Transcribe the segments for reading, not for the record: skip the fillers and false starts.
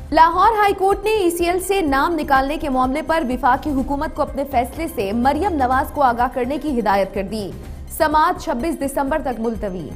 Lahore high court ने ECL से नाम निकालने के मामले पर वफाकी हुकूमत को अपने फैसले से मरियम नवाज को आगाह करने की हिदायत कर दी। समाअत 26 दिसंबर तक मुलतवी।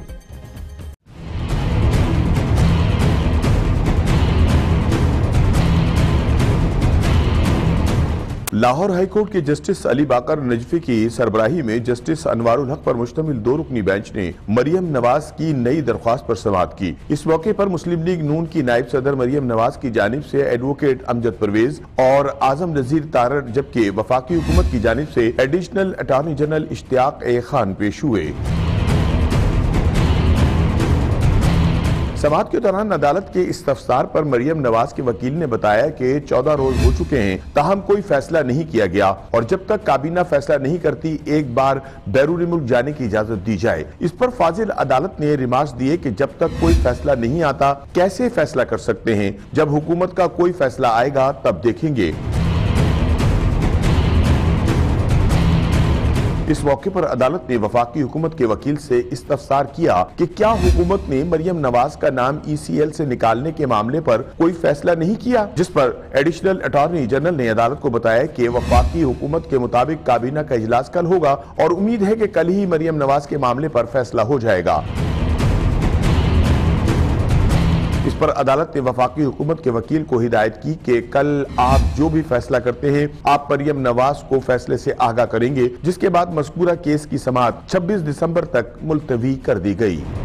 लाहौर हाईकोर्ट के जस्टिस अली बाकर नजफी की सरबराही में जस्टिस अनवारुल हक पर मुश्तमिल 2 रुकनी बेंच ने मरियम नवाज की नई दरख्वास्त पर समाअत की। इस मौके पर मुस्लिम लीग नून की नायब सदर मरियम नवाज की जानिब से एडवोकेट अमजद परवेज और आजम नजीर तारर, जबकि वफाकी हुकूमत की जानिब से additional attorney general Ishtiaq A Khan पेश हुए। समाअत के दौरान अदालत के इस्तफसार पर मरियम नवाज के वकील ने बताया कि 14 रोज हो चुके हैं, ताहम कोई फैसला नहीं किया गया और जब तक काबीना फैसला नहीं करती एक बार बैरूनी मुल्क जाने की इजाजत दी जाए। इस पर फाजिल अदालत ने रिमार्क्स दिए कि जब तक कोई फैसला नहीं आता कैसे फैसला कर सकते हैं, जब हुकूमत का कोई फैसला आएगा तब देखेंगे। इस मौके पर अदालत ने वफाकी हुकूमत के वकील से इस्तफसार किया कि क्या हुकूमत ने मरियम नवाज का नाम ईसीएल से निकालने के मामले पर कोई फैसला नहीं किया, जिस पर एडिशनल अटॉर्नी जनरल ने अदालत को बताया कि वफाकी हुकूमत के मुताबिक काबीना का इजलास कल होगा और उम्मीद है कि कल ही मरियम नवाज के मामले पर फैसला हो जाएगा। इस पर अदालत ने वफाकी हुकूमत के वकील को हिदायत की कि कल आप जो भी फैसला करते हैं आप मरियम नवाज को फैसले से आगाह करेंगे, जिसके बाद मज़कूरा केस की समाअत 26 दिसंबर तक मुलतवी कर दी गई।